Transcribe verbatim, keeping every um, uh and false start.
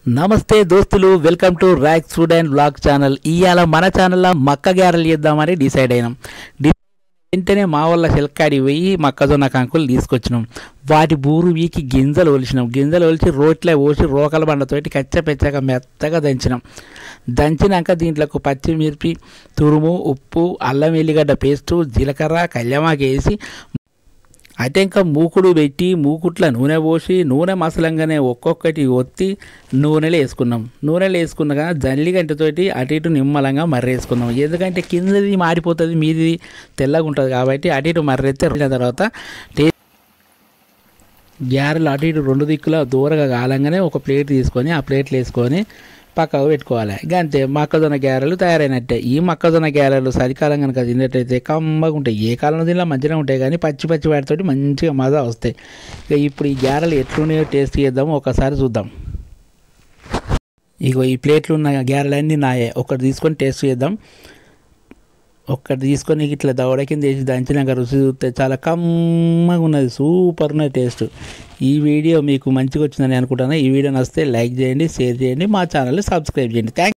నమస్తే దోస్తులు, welcome to rack food and blog channel. ఇవాళ మన ఛానల్లో మక్క గ్యారెలు చేద్దామని డిసైడ్ అయినాం. వెంటనే మా వాళ్ళ శెల్కాడి పోయి మొక్కజొన్న కంకులు తీసుకొచ్చినాం. వాటి బూరు వీకి గింజలు ఒలిచినాం. గింజలు ఒలిచి రోట్లో పోసి రోకల బండతోటి కచ్చపెచ్చగా మెత్తగా దంచినాం. దంచినాక దీంట్లోకి పచ్చిమిర్చి తురుము, ఉప్పు, అల్లం వెల్లిగడ్డ పేస్టు, జీలకర్ర, కళ్యమాకు వేసి అయితే ఇంకా మూకుడు పెట్టి మూకుట్ల నూనె పోసి నూనె మసలంగానే ఒక్కొక్కటి ఒత్తి నూనెలో వేసుకున్నాం. నూనెలో వేసుకున్నాక జల్లి గంటతోటి అటు ఇటు నిమ్మలంగా మర్రేసుకున్నాం. ఎందుకంటే కిందది మాడిపోతుంది, మీది తెల్లగా ఉంటుంది కాబట్టి అటు ఇటు మర్రెత్తే తర్వాత గ్యారెలు అటు ఇటు రెండు దిక్కుల దూరగా కాలంగానే ఒక ప్లేట్ తీసుకొని ఆ ప్లేట్లు వేసుకొని పక్కకు పెట్టుకోవాలి. అంతే, మొక్కజొన్న గ్యారెలు తయారైనట్టే. ఈ మొక్కజొన్న గ్యారెలు చలికాలం కనుక తిన్నట్టయితే కమ్మగా ఉంటాయి. ఏ కాలంలో తిన్నా మంచిగా ఉంటాయి, కానీ పచ్చి పచ్చి వాటితోటి మంచిగా మజా వస్తాయి. ఇక ఇప్పుడు ఈ గ్యారెలు ఎట్లున్నాయో టేస్ట్ చేద్దాము, ఒకసారి చూద్దాం. ఇగో ఈ ప్లేట్లు ఉన్న గ్యారెలు అన్నీ నాయే. ఒకటి తీసుకొని టేస్ట్ చేద్దాం. ఒక్కటి తీసుకొని ఇట్లా దవడ కింద వేసి దంచినాక రుచి చూస్తే చాలా కమ్మగా ఉన్నది, సూపర్ ఉన్నది టేస్ట్. ఈ వీడియో మీకు మంచిగా వచ్చిందని అనుకుంటున్నాను. ఈ వీడియో నచ్చితే లైక్ చేయండి, షేర్ చేయండి, మా ఛానల్ని సబ్స్క్రైబ్ చేయండి. థ్యాంక్